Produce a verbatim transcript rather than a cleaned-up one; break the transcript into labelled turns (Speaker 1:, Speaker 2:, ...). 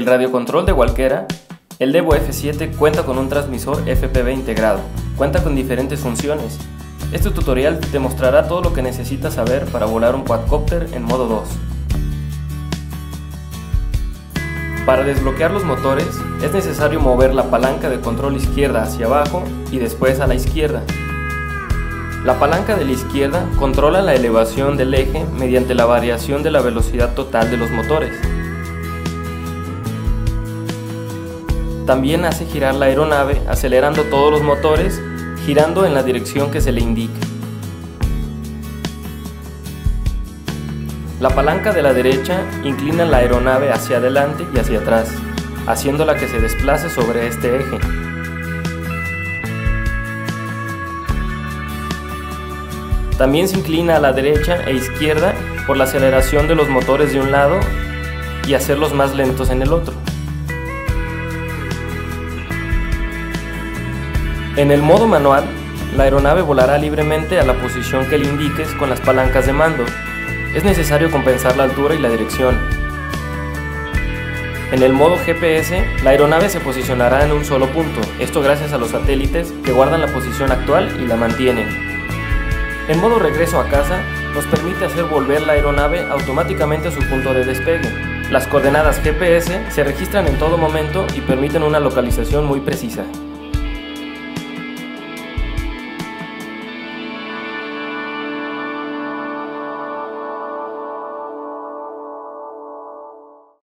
Speaker 1: radiocontrol de Walkera, el Devo F siete cuenta con un transmisor F P V integrado. Cuenta con diferentes funciones. Este tutorial te mostrará todo lo que necesitas saber para volar un quadcopter en modo dos. Para desbloquear los motores es necesario mover la palanca de control izquierda hacia abajo y después a la izquierda. La palanca de la izquierda controla la elevación del eje mediante la variación de la velocidad total de los motores. También hace girar la aeronave acelerando todos los motores, girando en la dirección que se le indique. La palanca de la derecha inclina la aeronave hacia adelante y hacia atrás, haciéndola que se desplace sobre este eje. También se inclina a la derecha e izquierda por la aceleración de los motores de un lado y hacerlos más lentos en el otro. En el modo manual, la aeronave volará libremente a la posición que le indiques con las palancas de mando. Es necesario compensar la altura y la dirección. En el modo G P S, la aeronave se posicionará en un solo punto, esto gracias a los satélites que guardan la posición actual y la mantienen. En modo regreso a casa, nos permite hacer volver la aeronave automáticamente a su punto de despegue. Las coordenadas G P S se registran en todo momento y permiten una localización muy precisa.